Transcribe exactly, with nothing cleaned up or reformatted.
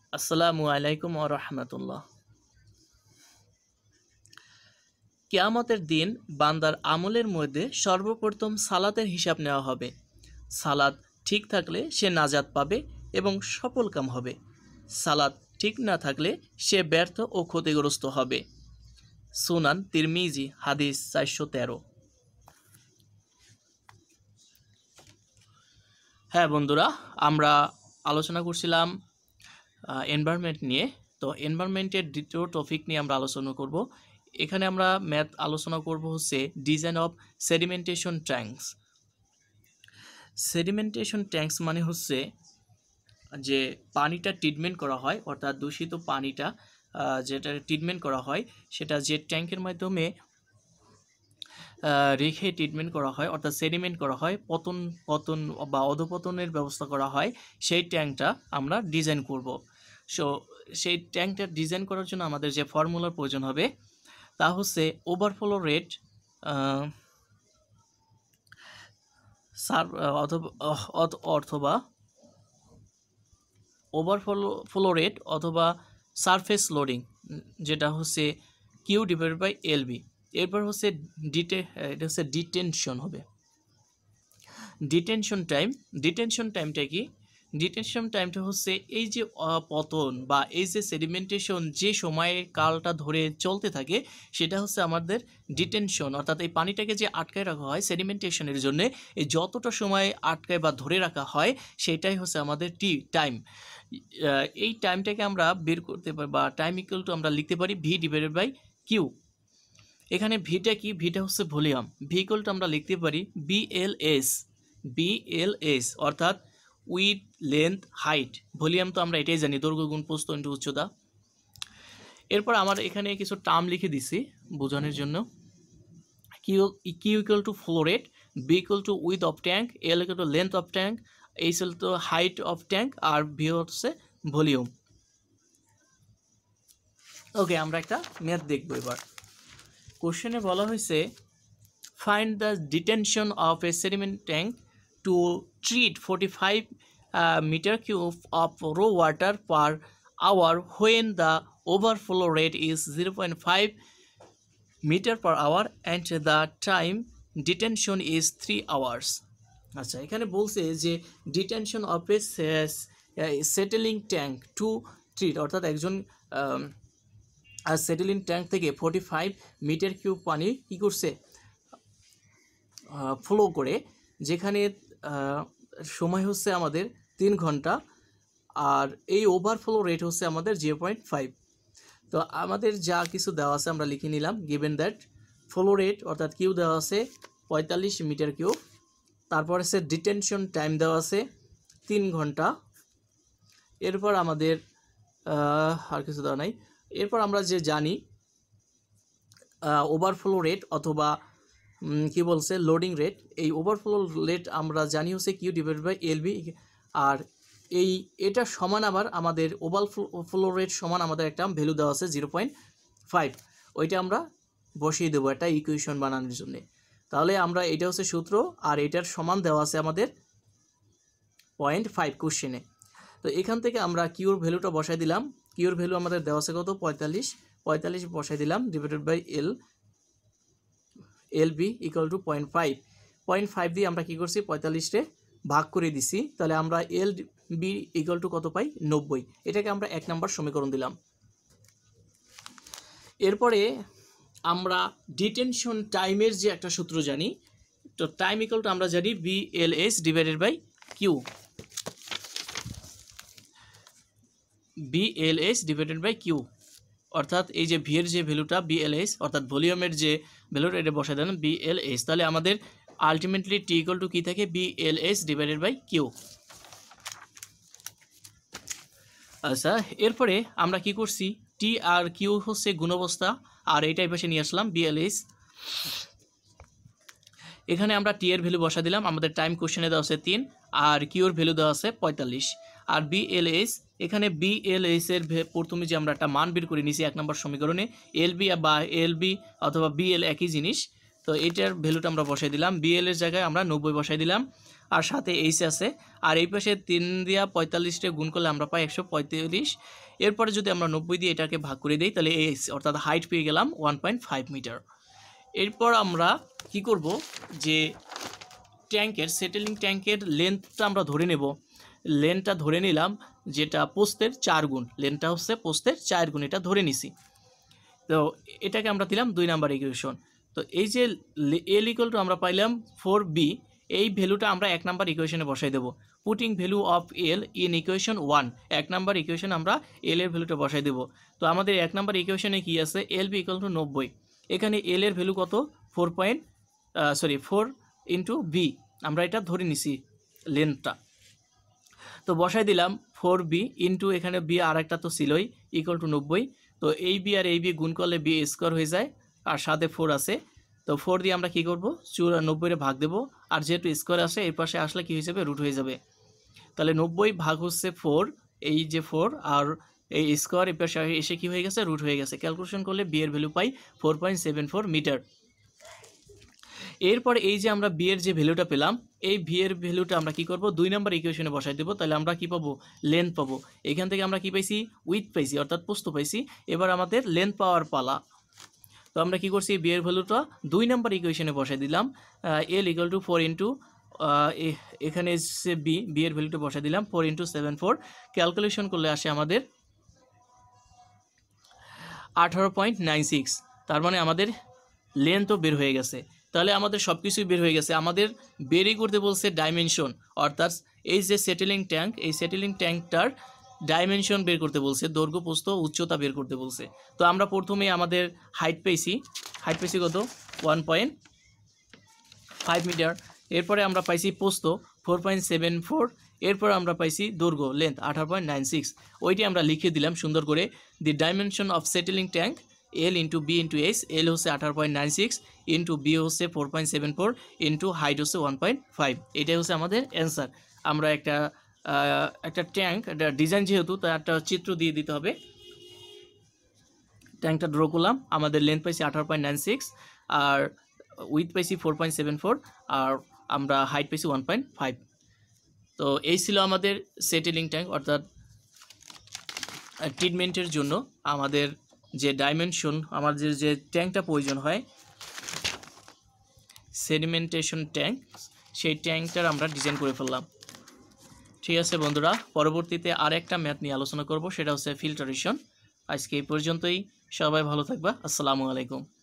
আসসালামু আলাইকুম ওয়া রাহমাতুল্লাহ। কিয়ামতের দিন বান্দার আমলের মধ্যে সর্বপ্রথম সালাতের হিসাব নেওয়া হবে। সালাত ঠিক থাকলে সে নাজাত পাবে এবং সফলকাম হবে। সালাত ঠিক না থাকলে সে ব্যর্থ ও ক্ষতিগ্রস্ত হবে। সুনান তিরমিজি হাদিস চারশো তেরো। হ্যাঁ বন্ধুরা, আমরা আলোচনা করছিলাম এনভায়রনমেন্ট নিয়ে। তো এনভায়রনমেন্টের দ্বিতীয় টপিক নিয়ে আমরা আলোচনা করব। এখানে আমরা ম্যাথ আলোচনা করব হচ্ছে design of sedimentation tanks. Sedimentation tanks মানে হচ্ছে যে পানিটা ট্রিটমেন্ট করা হয়, অর্থাৎ দূষিত পানিটা যেটা ট্রিটমেন্ট করা হয় সেটা যে ট্যাঙ্কের মাধ্যমে রেখে ট্রিটমেন্ট করা হয়, অর্থাৎ সেডিমেন্ট করা হয়, পতন পতন বা অধপতনের ব্যবস্থা করা হয়, সেই ট্যাঙ্কটা আমরা ডিজাইন করব। সো সেই ট্যাঙ্কটা ডিজাইন করার জন্য আমাদের যে ফর্মুলার প্রয়োজন হবে তা হচ্ছে ওভারফ্লো রেট অথবা ওভারফ্লো ফ্লো রেট অথবা সারফেস লোডিং, যেটা হচ্ছে Q divided by L B. এরপর হচ্ছে ডিটে এটা হচ্ছে ডিটেনশন হবে। ডিটেনশন টাইম ডিটেনশন টাইমটা কি? ডিটেনশন টাইমটা হচ্ছে এই যে পতন বা এই যে সেডিমেন্টেশন যে সময়ে কালটা ধরে চলতে থাকে সেটা হচ্ছে আমাদের ডিটেনশন, অর্থাৎ এই পানিটাকে যে আটকায় রাখা হয় সেডিমেন্টেশনের জন্য, এই যতটা সময় আটকায় বা ধরে রাখা হয় সেটাই হচ্ছে আমাদের টি টাইম। এই টাইমটাকে আমরা বের করতে পারি বা টাইম ইকুয়াল টু আমরা লিখতে পারি ভি ডিভাইডেড বাই কিউ। এখানে ভিটা কি? ভিটা হচ্ছে ভলিউম। ভি ইকুয়াল টু আমরা লিখতে পারি বিএলএস। বিএলএস অর্থাৎ উইথ লেন্থ হাইট। ভলিউম তো আমরা এটাই জানি, দৈর্ঘ্য গুণ প্রস্থ ইনটু উচ্চতা। এরপর আমার এখানে কিছু টার্ম লিখে দিছি বোঝানোর জন্য। Q Q equal to flow rate, B equal to width of tank, L equal to length of tank, H equal to height of tank, আর ভি হচ্ছে ভলিউম। ওকে, আমরা একটা ম্যাথ দেখবো এবার। কোশ্চেনে বলা হয়েছে find the detention of a sediment tank to treat forty five metre cube of raw water per hour when the overflow rate is zero point five metre per hour and the time detention is three hours. আচ্ছা, এখানে বলছে যে detention of a settling tank to treat, অর্থাৎ একজন আর settling tank থেকে forty five metre cube পানি কী করছে ফ্লো করে, যেখানে সময় হচ্ছে আমাদের তিন ঘন্টা আর এই ওভারফ্লো রেট হচ্ছে আমাদের জিরো পয়েন্ট ফাইভ। তো আমাদের যা কিছু দেওয়া আছে আমরা লিখে নিলাম। গিভেন দ্যাট ফ্লো রেট অর্থাৎ কিউ দেওয়া আছে পঁয়তাল্লিশ মিটার কিউব, তারপর হচ্ছে ডিটেনশন টাইম দেওয়া আছে তিন ঘন্টা। এরপর আমাদের আর কিছু দেওয়া নাই। এরপর আমরা যে জানি ওভারফ্লো রেট অথবা কি বলছে লোডিং রেট, এই ওভারফ্লো রেট আমরা জানি হচ্ছে Q divided by L B, আর এই এটা সমান আবার আমাদের ওভারফ্লো রেট সমান আমাদের একটা ভ্যালু দেওয়া আছে জিরো পয়েন্ট ফাইভ। ওইটা আমরা বসিয়ে দেবো একটা ইকুয়েশন বানানোর জন্য। তাহলে আমরা এটা হচ্ছে সূত্র, আর এটার সমান দেওয়া আছে আমাদের পয়েন্ট ফাইভ কোশ্চেনে। তো এখান থেকে আমরা কিউর ভ্যালুটা বসাই দিলাম। কিউর ভ্যালু আমাদের দেওয়া আছে কত? পঁয়তাল্লিশ। পঁয়তাল্লিশ বসাই দিলাম divided by L L B equal to point five. Point five দিয়ে আমরা কী করছি? পঁয়তাল্লিশে ভাগ করে দিছি। তাহলে আমরা এল বি ইকুয়াল টু কত পাই? নব্বই। এটাকে আমরা এক নম্বর সমীকরণ দিলাম। এরপরে আমরা ডিটেনশন টাইমের যে একটা সূত্র জানি, তো টাইম ইকুয়াল টু আমরা জানি B L S divided by Q. B L S divided by Q, অর্থাৎ এই যে ভি এর যে ভ্যালুটা বিএলএস অর্থাৎ ভলিউমের যে ভ্যালুটা এটা বসাই দেন বিএলএস। তাহলে আমাদের আলটিমেটলি টি ইকুয়াল টু কী থাকে? B L S divided by Q. আচ্ছা, এরপরে আমরা কি করছি? টি আর কিউ হচ্ছে গুণাবস্থা, আর এইটাই পাশে নিয়ে আসলাম বিএলএস। এখানে আমরা টি এর ভ্যালু বসা দিলাম। আমাদের টাইম কোশ্চেনে দেওয়া আছে তিন, আর কিউর ভ্যালু দেওয়া আছে পঁয়তাল্লিশ। আর বিএলএস, এখানে বিএলএস এর প্রথমে যে আমরা একটা মান বের করে নিয়েছি এক নম্বর সমীকরণে, এলবি বা এলবি অথবা বিএল একই জিনিস, তো এটার ভ্যালুটা আমরা বসাই দিলাম। বিএল এর জায়গায় আমরা নব্বই বসাই দিলাম। আর সাথে এইচ আছে, আর এই পাশে তিন দিয়া পঁয়তাল্লিশটা গুণ করলে আমরা পাই একশো পঁয়তাল্লিশ। এরপরে যদি আমরা নব্বই দিয়ে এটাকে ভাগ করে দিই তাহলে এইচ অর্থাৎ হাইট পেয়ে গেলাম ওয়ান পয়েন্ট ফাইভ মিটার। এরপর আমরা কি করব, যে ট্যাঙ্কের সেটেলিং ট্যাঙ্কের লেন্থটা আমরা ধরে নেব। লেন্থটা ধরে নিলাম যেটা পোস্তের চার গুণ, লেন্থটা হচ্ছে পোস্তের চার গুণ, এটা ধরে নিছি। তো এটাকে আমরা দিলাম দুই নাম্বার ইকুয়েশন। তো এই যে এল ইকুয়াল টু আমরা পাইলাম ফোর বি, এই ভ্যালুটা আমরা এক নাম্বার ইকুয়েশনে বসাই দেবো। Putting value of L in equation one, এক নাম্বার ইকুয়েশন আমরা এল এর ভ্যালুটা বসাই দেবো। তো আমাদের এক নাম্বার ইকুয়েশনে কি আছে, এল বি ইকুয়াল টু নব্বই। এখানে এল এর ভ্যালু কত, four point sorry four into B, আমরা এটা ধরে নিছি লেন্থটা। তো বসাই দিলাম ফোর বি ইন্টু এখানে বি আর একটা তো ছিলই ইকুয়াল টু নব্বই। তো এই বি আর এই বি গুণ করলে বি স্কোয়ার হয়ে যায়, আর সাথে ফোর আছে। তো ফোর দিয়ে আমরা কী করবো, চুরানব্বইয়ে ভাগ দেবো, আর যেহেতু স্কোয়ার আসে এই পাশে আসলে কী হয়ে যাবে, রুট হয়ে যাবে। তাহলে নব্বই ভাগ হচ্ছে ফোর, এই যে ফোর আর এই স্কোয়ার এই পাশে এসে কী হয়ে গেছে, রুট হয়ে গেছে। ক্যালকুলেশন করলে বি এর ভ্যালু পাই four point seven four metre. এরপর এই যে আমরা বি এর যে ভ্যালুটা পেলাম, এই ভি এর ভ্যালুটা আমরা কি করব, দুই নাম্বার ইকুয়েশনে বসাই দেবো। তাহলে আমরা কি পাবো, লেন্থ পাবো। এখান থেকে আমরা কি পাইছি, উইথ পাইছি অর্থাৎ প্রস্থ পাইছি। এবার আমাদের লেন্থ পাওয়ার পালা। তো আমরা কি করছি, বি এর ভ্যালুটা দুই নাম্বার ইকুয়েশনে বসাই দিলাম। L equal to four into এখানে এসে বি, বি এর ভ্যালুটা বসাই দিলাম four into seven four. Calculation করলে আসে আমাদের আঠারো পয়েন্ট নাইন সিক্স। তার মানে আমাদের লেন্থও বের হয়ে গেছে। তাহলে আমাদের সব কিছুই বের হয়ে গেছে। আমাদের বেরই করতে বলছে ডাইমেনশন, অর্থাৎ এই যে সেটেলিং ট্যাঙ্ক, এই সেটেলিং ট্যাঙ্কটার ডাইমেনশন বের করতে বলছে, দৈর্ঘ্য প্রস্থ উচ্চতা বের করতে বলছে। তো আমরা প্রথমে আমাদের হাইট পেয়েছি, হাইট পেয়েছি কত, ওয়ান পয়েন্ট ফাইভ মিটার। এরপরে আমরা পাইছি প্রস্থ ফোর পয়েন্ট সেভেন ফোর। এরপর আমরা পাইছি দৈর্ঘ্য লেন্থ আঠারো পয়েন্ট নাইন সিক্স। ওইটি আমরা লিখে দিলাম সুন্দর করে, the dimension of settling tank L into B into H. L হচ্ছে আঠারো point nine six into B হচ্ছে four point seven four into height হচ্ছে ওয়ান পয়েন্ট ফাইভ। এটাই হচ্ছে আমাদের অ্যান্সার। আমরা একটা একটা ট্যাঙ্ক, একটা ডিজাইন যেহেতু তার একটা চিত্র দিয়ে দিতে হবে। ট্যাঙ্কটা ড্র করলাম, আমাদের লেন্থ পাইছি আঠারো পয়েন্ট নাইন সিক্স, আর উইথ পাইছি ফোর পয়েন্ট সেভেন ফোর, আর আমরা হাইট পাইছি ওয়ান পয়েন্ট ফাইভ। তো এই ছিল আমাদের সেটেলিং ট্যাঙ্ক, অর্থাৎ ট্রিটমেন্টের জন্য আমাদের যে ডাইমেনশন, আমাদের যে ট্যাঙ্কটা প্রয়োজন হয় সেডিমেন্টেশন ট্যাঙ্ক, সেই ট্যাঙ্কটার আমরা ডিজাইন করে ফেললাম। ঠিক আছে বন্ধুরা, পরবর্তীতে আর একটা ম্যাথ নিয়ে আলোচনা করব, সেটা হচ্ছে ফিল্টারেশন। আজকে এই পর্যন্তই, সবাই ভালো থাকবা, আসসালামু আলাইকুম।